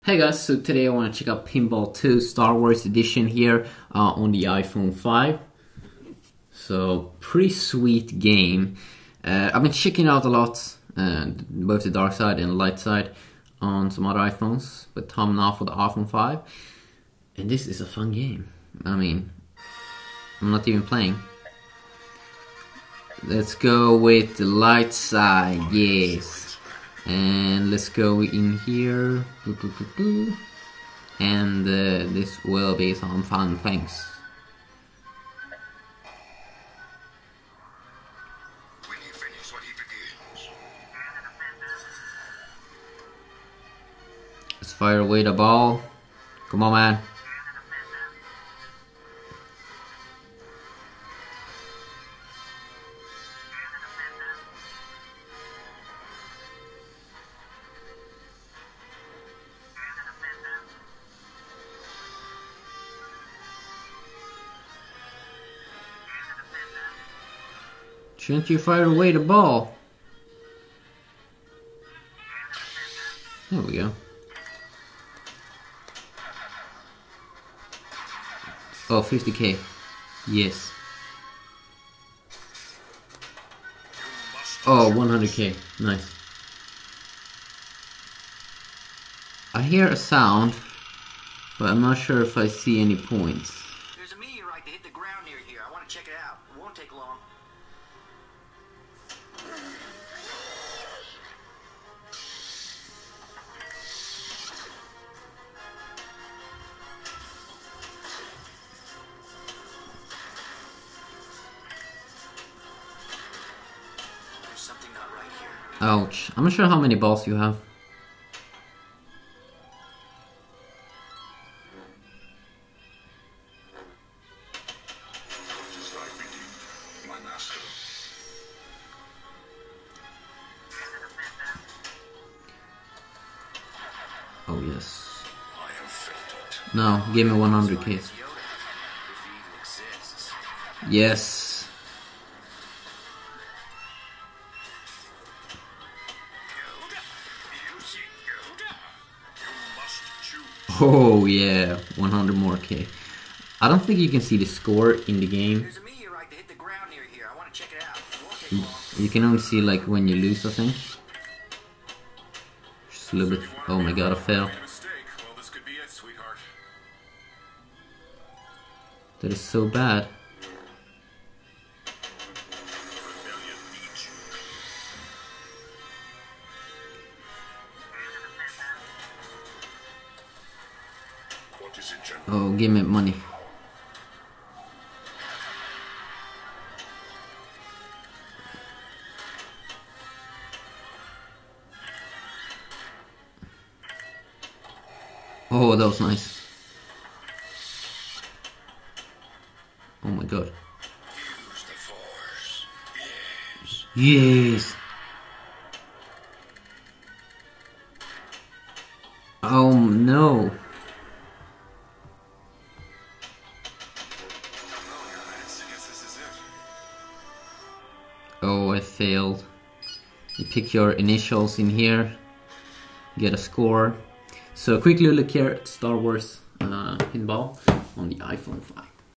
Hey guys, so today I want to check out Pinball 2 Star Wars Edition here on the iPhone 5. So, pretty sweet game. I've been checking out a lot, both the dark side and the light side on some other iPhones, but Tom now for the iPhone 5. And this is a fun game. I mean, I'm not even playing. Let's go with the light side, yes. And let's go in here, and this will be some fun things. When he finishes what he begins. Let's fire away the ball. Come on, man. Shouldn't you fire away the ball? There we go. Oh, 50k. Yes. Oh, 100k. Nice. I hear a sound, but I'm not sure if I see any points. There's a meteorite that hit the ground near here. I want to check it out. It won't take long. There's something not right here. Ouch. I'm not sure how many balls you have. My master. Oh yes. I have felt it. No, give me 100k. Yoda, if he even exists. Yes. Yoda? You see Yoda? You must choose. Oh yeah, 100 more k. I don't think you can see the score in the game. There's a meteorite that hit the ground near here. I want to check it out. It won't take long. You can only see like when you lose, I think. Just a little bit. Oh my god, I fell. Made a mistake. Well, this could be it, sweetheart. That is so bad. Rebellion needs you. What is it, General? Oh, give me money. Oh, that was nice. Oh my god. Use the Force. Yes. Yes. Oh no. Oh, Your Highness, I guess this is it. Oh, I failed. You pick your initials in here, get a score. So quickly look here at Star Wars Pinball on the iPhone 5.